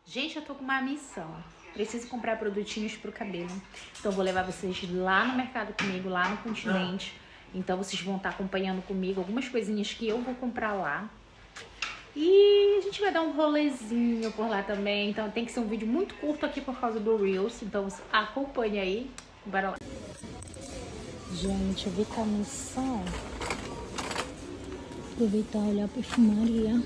Gente, eu tô com uma missão. Preciso comprar produtinhos pro cabelo. Então vou levar vocês lá no mercado comigo, lá no Continente. Então vocês vão estar acompanhando comigo algumas coisinhas que eu vou comprar lá. E a gente vai dar um rolezinho por lá também. Então tem que ser um vídeo muito curto aqui por causa do Reels. Então acompanhe aí. Bora lá. Gente, eu vi com a missão. Aproveitar e olhar a perfumaria.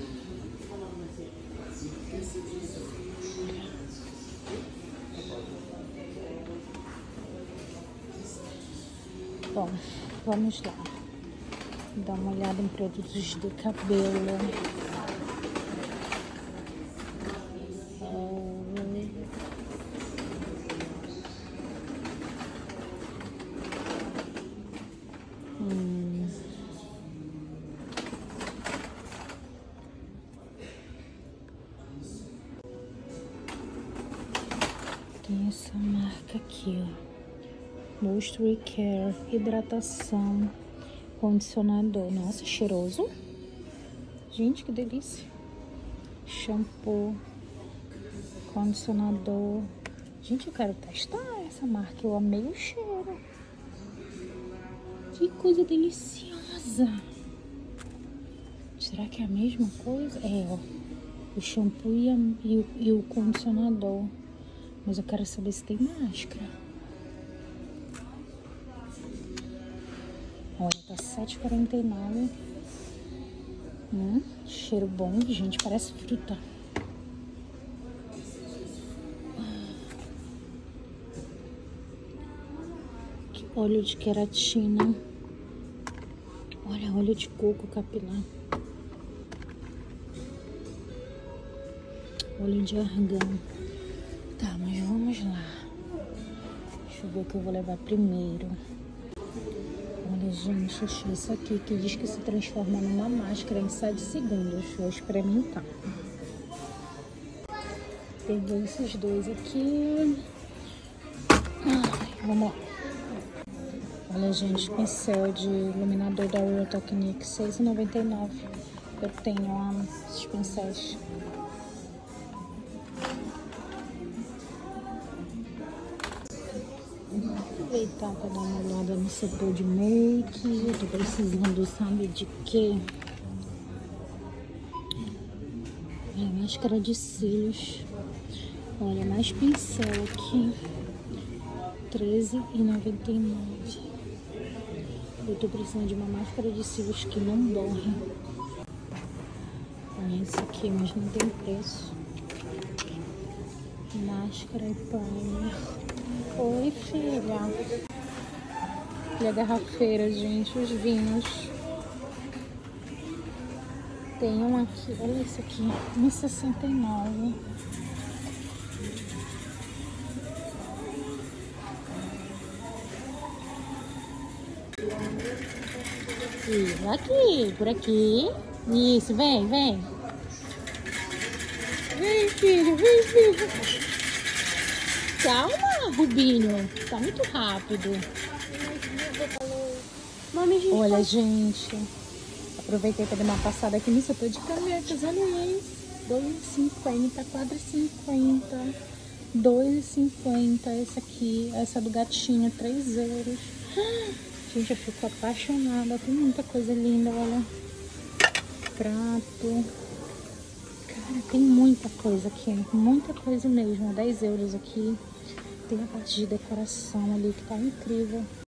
Bom, vamos lá. Dar uma olhada em produtos de cabelo. Tem essa marca aqui, ó. Moisture Care, hidratação, condicionador. Nossa, cheiroso. Gente, que delícia. Shampoo, condicionador. Gente, eu quero testar essa marca. Eu amei o cheiro. Que coisa deliciosa. Será que é a mesma coisa? É, ó. O shampoo e o condicionador. Mas eu quero saber se tem máscara. Olha, tá R$7,49. Cheiro bom, gente, parece fruta. Óleo de queratina. Olha, óleo de coco capilar. Óleo de argão. Tá, mas vamos lá. Deixa eu ver o que eu vou levar primeiro. Olha, gente, achei isso aqui que diz que se transforma numa máscara em 7 segundos. Vou experimentar. Peguei esses dois aqui. Vamos lá. Olha, gente, pincel de iluminador da Real Technique, R$6,99. Eu tenho esses pincéis. Aproveitar para dar uma olhada no setor de make. Eu tô precisando, sabe de quê? Olha, máscara de cílios. Olha, mais pincel aqui. R$13,99. Eu tô precisando de uma máscara de cílios que não borre. Olha esse aqui, mas não tem preço. Máscara e primer. Oi, filha. E a garrafeira, gente, os vinhos. Tem um aqui, olha esse aqui, R$1,69. E aqui, por aqui. Isso, vem, vem. Vem, filho, vem, filho. Calma, Rubinho. Tá muito rápido. Olha, gente. Aproveitei para dar uma passada aqui no setor de canetas. Olha isso. R$2,50, R$4,50. R$2,50. Essa aqui, essa do gatinho, €3. Gente, eu fico apaixonada. Tem muita coisa linda, olha. Prato. Cara, tem muita coisa aqui. Muita coisa mesmo. €10 aqui. Tem a parte de decoração ali que tá incrível.